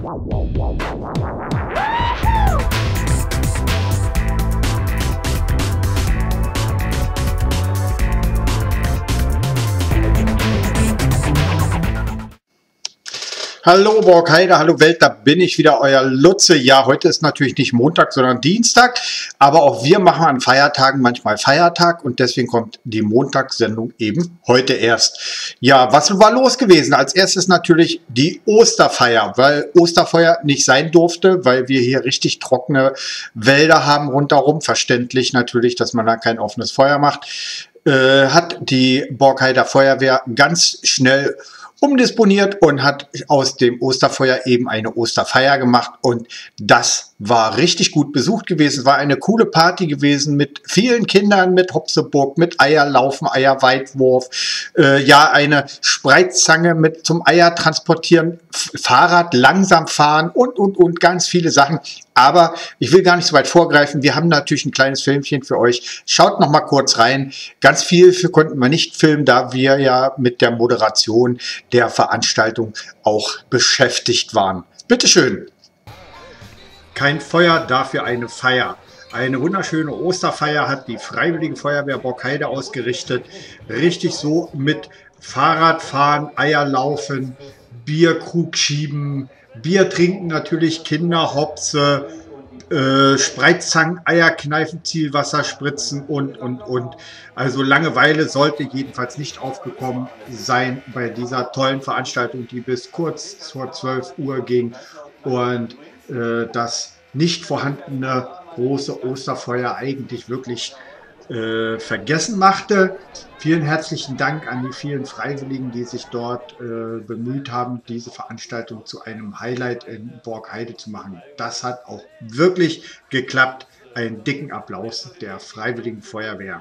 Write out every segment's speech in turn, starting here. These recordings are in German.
Hallo Borkheide, hallo Welt, da bin ich wieder, euer Lutze. Ja, heute ist natürlich nicht Montag, sondern Dienstag, aber auch wir machen an Feiertagen manchmal Feiertag und deswegen kommt die Montagssendung eben heute erst. Ja, was war los gewesen? Als erstes natürlich die Osterfeier, weil Osterfeuer nicht sein durfte, weil wir hier richtig trockene Wälder haben rundherum. Verständlich natürlich, dass man da kein offenes Feuer macht. Hat die Borkheider Feuerwehr ganz schnell umdisponiert und hat aus dem Osterfeuer eben eine Osterfeier gemacht und das war richtig gut besucht gewesen. Es war eine coole Party gewesen mit vielen Kindern, mit Hopseburg, mit Eierlaufen, Eierweitwurf, ja, eine Spreizange mit zum Eier transportieren, Fahrrad langsam fahren und ganz viele Sachen. Aber ich will gar nicht so weit vorgreifen. Wir haben natürlich ein kleines Filmchen für euch. Schaut noch mal kurz rein. Ganz viel konnten wir nicht filmen, da wir ja mit der Moderation der Veranstaltung auch beschäftigt waren. Bitteschön. Kein Feuer, dafür eine Feier. Eine wunderschöne Osterfeier hat die Freiwillige Feuerwehr Borkheide ausgerichtet. Richtig so mit Fahrradfahren, Eierlaufen, Bierkrug schieben, Bier trinken natürlich, Kinder, Hopse, Spreizzangen, Eierkneifen, Zielwasser spritzen und. Also Langeweile sollte jedenfalls nicht aufgekommen sein bei dieser tollen Veranstaltung, die bis kurz vor 12 Uhr ging und das nicht vorhandene große Osterfeuer eigentlich wirklich vergessen machte. Vielen herzlichen Dank an die vielen Freiwilligen, die sich dort bemüht haben, diese Veranstaltung zu einem Highlight in Borkheide zu machen. Das hat auch wirklich geklappt. Einen dicken Applaus der Freiwilligen Feuerwehr.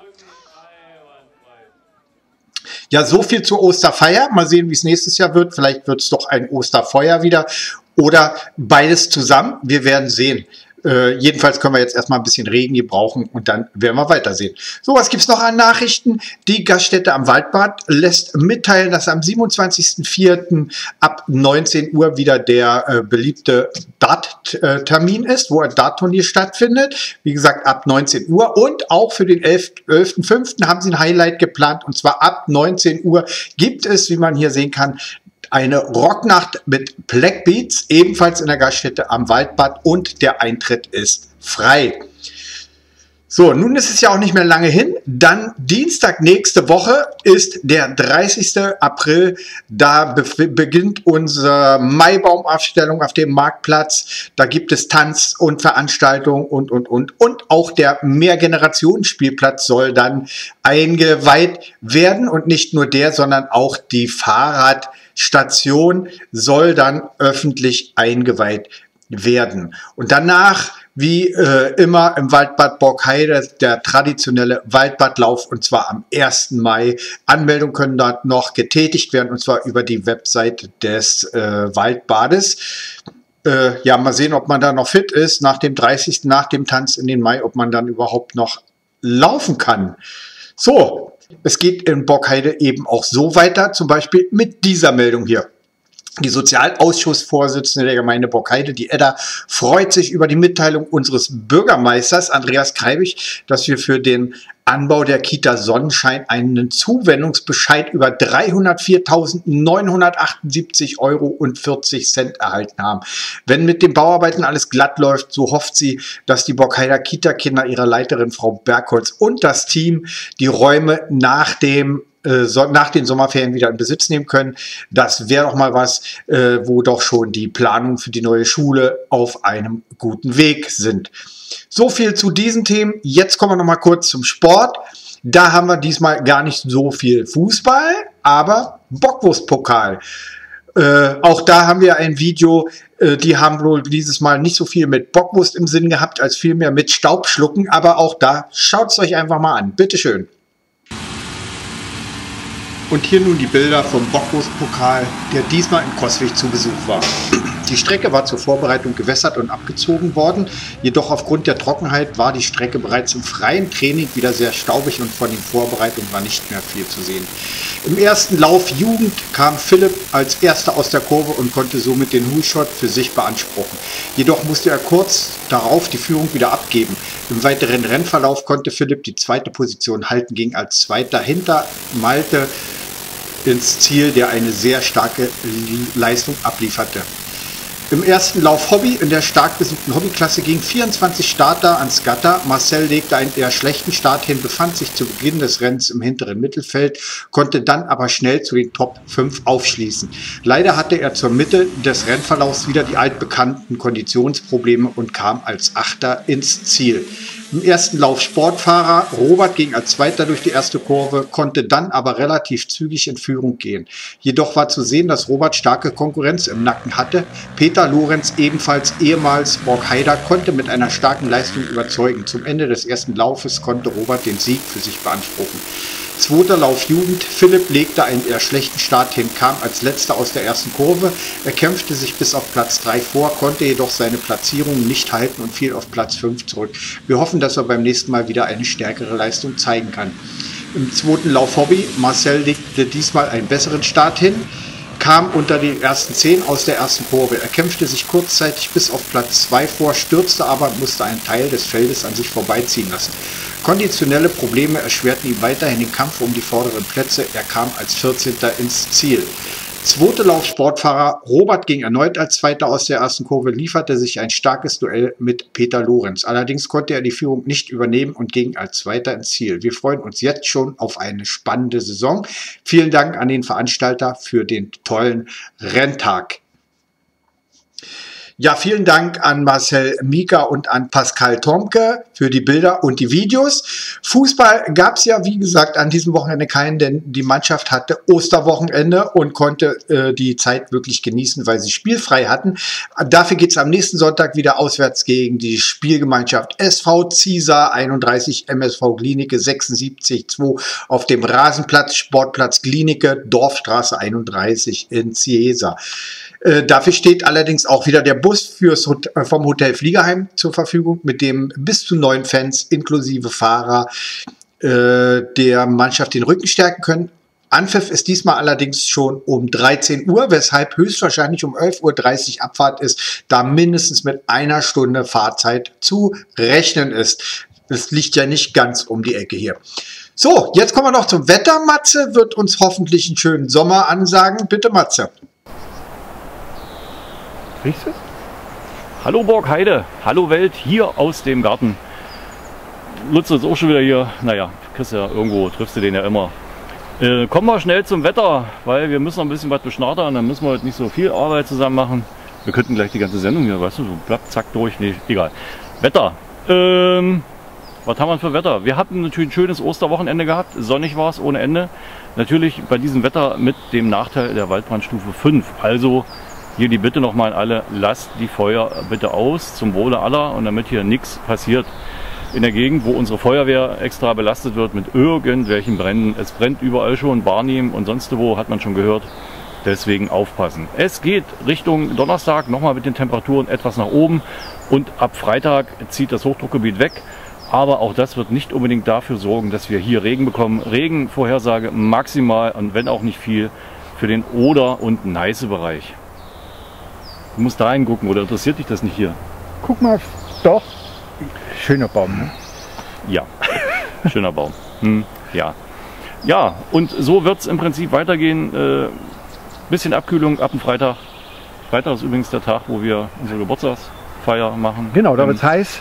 Ja, so viel zur Osterfeier. Mal sehen, wie es nächstes Jahr wird. Vielleicht wird es doch ein Osterfeuer wieder oder beides zusammen. Wir werden sehen. Jedenfalls können wir jetzt erstmal ein bisschen Regen gebrauchen und dann werden wir weitersehen. So, was gibt es noch an Nachrichten? Die Gaststätte am Waldbad lässt mitteilen, dass am 27.04. ab 19 Uhr wieder der beliebte Dart-Termin ist, wo ein Dart-Turnier stattfindet. Wie gesagt, ab 19 Uhr. Und auch für den 11.05. haben sie ein Highlight geplant. Und zwar ab 19 Uhr gibt es, wie man hier sehen kann, eine Rocknacht mit Black Beats, ebenfalls in der Gaststätte am Waldbad und der Eintritt ist frei. So, nun ist es ja auch nicht mehr lange hin. Dann Dienstag nächste Woche ist der 30. April. Da beginnt unsere Maibaumaufstellung auf dem Marktplatz. Da gibt es Tanz und Veranstaltungen und. Und auch der Mehrgenerationenspielplatz soll dann eingeweiht werden. Und nicht nur der, sondern auch die Fahrradstation soll dann öffentlich eingeweiht werden. Und danach, wie immer im Waldbad Borkheide, der traditionelle Waldbadlauf und zwar am 1. Mai. Anmeldungen können dort noch getätigt werden und zwar über die Webseite des Waldbades. Ja, mal sehen, ob man da noch fit ist nach dem 30. nach dem Tanz in den Mai, ob man dann überhaupt noch laufen kann. So, es geht in Borkheide eben auch so weiter, zum Beispiel mit dieser Meldung hier. Die Sozialausschussvorsitzende der Gemeinde Borkheide, die Edda, freut sich über die Mitteilung unseres Bürgermeisters Andreas Kreibich, dass wir für den Anbau der Kita Sonnenschein einen Zuwendungsbescheid über 304.978,40 € erhalten haben. Wenn mit den Bauarbeiten alles glatt läuft, so hofft sie, dass die Borkheider Kita-Kinder ihrer Leiterin Frau Bergholz und das Team die Räume nach den Sommerferien wieder in Besitz nehmen können. Das wäre doch mal was, wo doch schon die Planungen für die neue Schule auf einem guten Weg sind. So viel zu diesen Themen. Jetzt kommen wir noch mal kurz zum Sport. Da haben wir diesmal gar nicht so viel Fußball, aber Bockwurstpokal. Auch da haben wir ein Video, die haben wohl dieses Mal nicht so viel mit Bockwurst im Sinn gehabt, als vielmehr mit Staubschlucken. Aber auch da schaut es euch einfach mal an. Bitteschön. Und hier nun die Bilder vom Bockwurstpokal, der diesmal in Coswig zu Besuch war. Die Strecke war zur Vorbereitung gewässert und abgezogen worden, jedoch aufgrund der Trockenheit war die Strecke bereits im freien Training wieder sehr staubig und von den Vorbereitungen war nicht mehr viel zu sehen. Im ersten Lauf Jugend kam Philipp als Erster aus der Kurve und konnte somit den Who-Shot für sich beanspruchen. Jedoch musste er kurz darauf die Führung wieder abgeben. Im weiteren Rennverlauf konnte Philipp die zweite Position halten, ging als Zweiter hinter Malte ins Ziel, der eine sehr starke Leistung ablieferte. Im ersten Lauf Hobby in der stark besuchten Hobbyklasse gingen 24 Starter ans Gatter. Marcel legte einen eher schlechten Start hin, befand sich zu Beginn des Rennens im hinteren Mittelfeld, konnte dann aber schnell zu den Top 5 aufschließen. Leider hatte er zur Mitte des Rennverlaufs wieder die altbekannten Konditionsprobleme und kam als Achter ins Ziel. Im ersten Lauf Sportfahrer, Robert ging als Zweiter durch die erste Kurve, konnte dann aber relativ zügig in Führung gehen. Jedoch war zu sehen, dass Robert starke Konkurrenz im Nacken hatte. Peter Lorenz, ebenfalls ehemals Borgheider, konnte mit einer starken Leistung überzeugen. Zum Ende des ersten Laufes konnte Robert den Sieg für sich beanspruchen. Zweiter Lauf Jugend. Philipp legte einen eher schlechten Start hin, kam als Letzter aus der ersten Kurve. Er kämpfte sich bis auf Platz 3 vor, konnte jedoch seine Platzierung nicht halten und fiel auf Platz 5 zurück. Wir hoffen, dass er beim nächsten Mal wieder eine stärkere Leistung zeigen kann. Im zweiten Lauf Hobby. Marcel legte diesmal einen besseren Start hin, kam unter die ersten 10 aus der ersten Kurve. Er kämpfte sich kurzzeitig bis auf Platz 2 vor, stürzte aber und musste einen Teil des Feldes an sich vorbeiziehen lassen. Konditionelle Probleme erschwerten ihm weiterhin den Kampf um die vorderen Plätze. Er kam als 14. ins Ziel. Zweiter Lauf Sportfahrer. Robert ging erneut als Zweiter aus der ersten Kurve, lieferte sich ein starkes Duell mit Peter Lorenz. Allerdings konnte er die Führung nicht übernehmen und ging als Zweiter ins Ziel. Wir freuen uns jetzt schon auf eine spannende Saison. Vielen Dank an den Veranstalter für den tollen Renntag. Ja, vielen Dank an Marcel Mika und an Pascal Tomke für die Bilder und die Videos. Fußball gab es ja, wie gesagt, an diesem Wochenende keinen, denn die Mannschaft hatte Osterwochenende und konnte die Zeit wirklich genießen, weil sie spielfrei hatten. Dafür geht es am nächsten Sonntag wieder auswärts gegen die Spielgemeinschaft SV Ziesar 31, MSV Glienicke 76-2 auf dem Rasenplatz, Sportplatz Glienicke, Dorfstraße 31 in Ziesar. Dafür steht allerdings auch wieder der Bus vom Hotel Fliegerheim zur Verfügung, mit dem bis zu 9 Fans inklusive Fahrer der Mannschaft den Rücken stärken können. Anpfiff ist diesmal allerdings schon um 13 Uhr, weshalb höchstwahrscheinlich um 11:30 Uhr Abfahrt ist, da mindestens mit einer Stunde Fahrzeit zu rechnen ist. Es liegt ja nicht ganz um die Ecke hier. So, jetzt kommen wir noch zum Wetter. Matze wird uns hoffentlich einen schönen Sommer ansagen. Bitte, Matze. Riechst du es? Hallo Borgheide, hallo Welt, hier aus dem Garten. Lutze ist auch schon wieder hier. Naja, kriegst ja irgendwo, triffst du den ja immer. Kommen wir schnell zum Wetter, weil wir müssen noch ein bisschen was beschnattern. Dann müssen wir heute nicht so viel Arbeit zusammen machen. Wir könnten gleich die ganze Sendung hier, weißt du, so plapp, zack, durch. Nee, egal. Wetter. Was haben wir für Wetter? Wir hatten natürlich ein schönes Osterwochenende gehabt. Sonnig war es ohne Ende. Natürlich bei diesem Wetter mit dem Nachteil der Waldbrandstufe 5. Also hier die Bitte nochmal an alle, lasst die Feuer bitte aus, zum Wohle aller und damit hier nichts passiert in der Gegend, wo unsere Feuerwehr extra belastet wird mit irgendwelchen Bränden. Es brennt überall schon, Barnim und sonst wo, hat man schon gehört. Deswegen aufpassen. Es geht Richtung Donnerstag nochmal mit den Temperaturen etwas nach oben und ab Freitag zieht das Hochdruckgebiet weg. Aber auch das wird nicht unbedingt dafür sorgen, dass wir hier Regen bekommen. Regenvorhersage maximal und wenn auch nicht viel für den Oder- und Neiße-Bereich. Du musst da hingucken, oder interessiert dich das nicht hier? Guck mal, doch. Schöner Baum, ne? Ja, schöner Baum. Ja. Ja, und so wird es im Prinzip weitergehen. Bisschen Abkühlung ab dem Freitag. Freitag ist übrigens der Tag, wo wir unsere Geburtstagsfeier machen. Genau, da wird es heiß.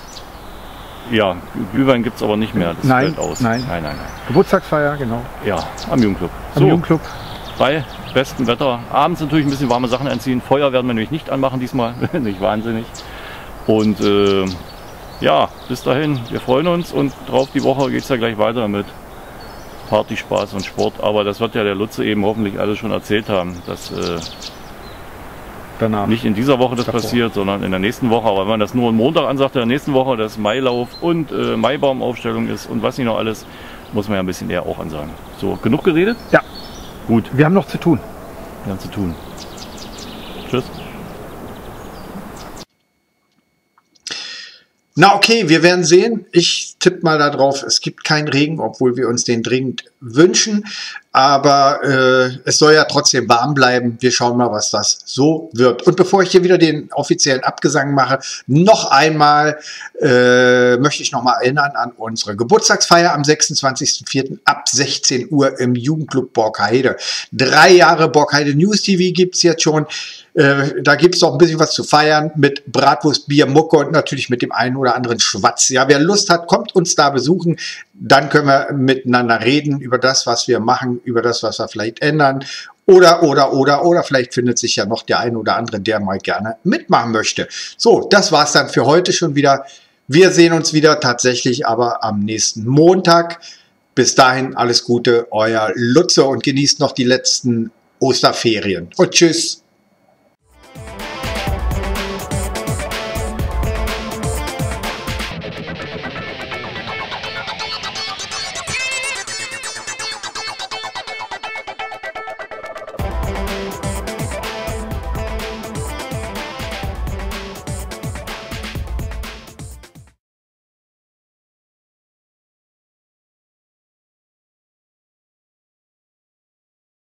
Ja, Glühwein gibt es aber nicht mehr. Das Nein, fällt aus. nein. Geburtstagsfeier, genau. Ja, am Jugendclub. Am Jugendclub. Bei bestem Wetter. Abends natürlich ein bisschen warme Sachen anziehen. Feuer werden wir nämlich nicht anmachen diesmal. Nicht wahnsinnig. Und ja, bis dahin. Wir freuen uns und drauf die Woche geht es ja gleich weiter mit Party, Spaß und Sport. Aber das wird ja der Lutze eben hoffentlich alles schon erzählt haben, dass danach nicht in dieser Woche das passiert, sondern in der nächsten Woche. Aber wenn man das nur am Montag ansagt, der nächsten Woche, dass Mailauf und Maibaumaufstellung ist und was nicht noch alles, muss man ja ein bisschen eher auch ansagen. So, genug geredet? Ja. Gut, Wir haben noch zu tun. wir haben zu tun. Tschüss. Na okay, wir werden sehen. Ich tippe mal darauf, es gibt keinen Regen, obwohl wir uns den dringend wünschen. Aber es soll ja trotzdem warm bleiben. Wir schauen mal, was das so wird. Und bevor ich hier wieder den offiziellen Abgesang mache, noch einmal möchte ich noch mal erinnern an unsere Geburtstagsfeier am 26.04. ab 16 Uhr im Jugendclub Borkheide. 3 Jahre Borkheide News TV gibt es jetzt schon. Da gibt es auch ein bisschen was zu feiern mit Bratwurst, Bier, Mucke und natürlich mit dem einen oder anderen Schwatz. Ja, wer Lust hat, kommt uns da besuchen. Dann können wir miteinander reden über das, was wir machen, über das, was wir vielleicht ändern. Oder vielleicht findet sich ja noch der ein oder andere, der mal gerne mitmachen möchte. So, das war's dann für heute schon wieder. Wir sehen uns wieder tatsächlich aber am nächsten Montag. Bis dahin alles Gute, euer Lutze und genießt noch die letzten Osterferien. Und tschüss.